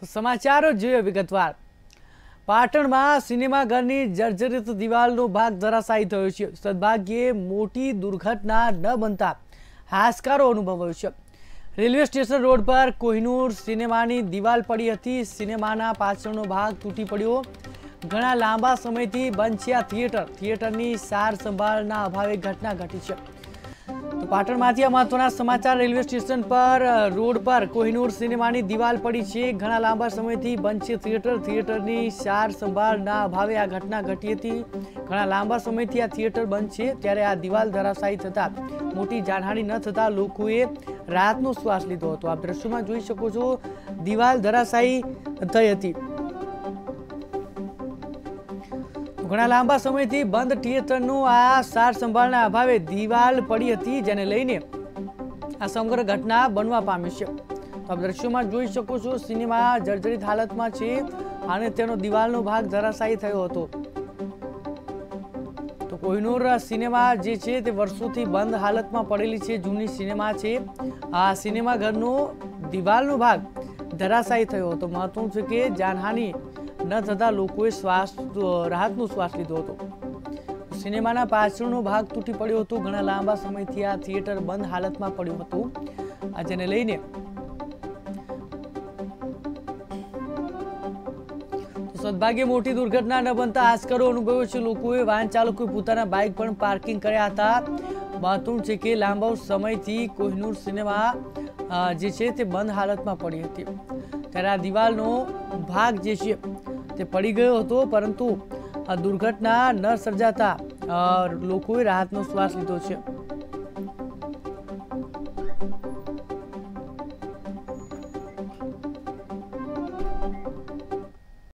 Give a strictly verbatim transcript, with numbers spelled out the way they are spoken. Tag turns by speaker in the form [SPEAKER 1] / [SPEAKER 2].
[SPEAKER 1] तो समाचार જોઈએ વિગતવાર। પાટણમાં સિનેમાઘરની જર્જરિત દિવાલનો ભાગ ધરાશાયી થયો છે। સદભાગ્યે મોટી દુર્ઘટના ન બનતા હાશકારો અનુભવાયો છે। રેલવે સ્ટેશન રોડ પર કોહિનૂર સિનેમાની દિવાલ પડી હતી। સિનેમાના પાછળનો ભાગ તૂટી પડ્યો। ઘણા લાંબા સમયથી બંધ છે આ થિયેટર। થિયેટરની સાર સંભાળના અભાવે ઘટના ઘટી છે। तो पाटणमांथी महत्वना समाचार। रेलवे स्टेशन पर रोड पर कोहिनूर सिनेमानी दीवाल पड़ी है। घणा लांबा समयथी बंद छे थिएटर। थिएटरनी सार संभाळना अभावे आ घटना घटी हती। घणा लांबा समयथी आ थिएटर बंद छे त्यारे आ दीवाल धराशायी थता मोटी जानहानी न थता लोकोए राहतनो श्वास लीधो हतो। आप दृश्यमां जोई शको छो दीवाल धराशायी थई हती। घणा लांबा समयथी बंद थिएटरनो आ सार संभाळना अभावे दीवाल पड़ी हती, जेने लईने आ समग्र घटना बनवा पामी छे। तो आप दृश्योमां जोई शको छो सिनेमा जर्जरित हालतमां छे अने तेनो दीवालनो भाग धराशायी थयो हतो। तो कोहिनूर सिनेमा जे छे ते वर्षोथी बंद हालतमां पड़ेली छे। जूनी सिनेमा छे। आ सिनेमाघरनो दीवालनो भाग धराशायी थयो हतो। महत्वनुं छे के जानहानी न थता लोकोए श्वास राहतनो श्वास लीधो हतो। सिनेमाना पाछळनो भाग तूटी पड्यो हतो। घणा लांबा समयथी आ थिएटर बंद हालतमां पड्युं हतुं, आ जेने लईने तो सद्भाग्ये मोटी दुर्घटना न बनता हाशकारो अनुभव्यो छे। लोकोए वाहन चालकोए पोताना बाइक पण पार्किंग कर्या हता। महत्वनुं छे के लांबा समयथी कोहिनूर सिनेमा जे छे ते बंद हालतमां पड़ी हती त्यारे आ दीवालनो भाग जे छे ते पड़ी गयो हतो, परंतु दुर्घटना न सर्जाता लोकोए राहतनो श्वास लीधो छे।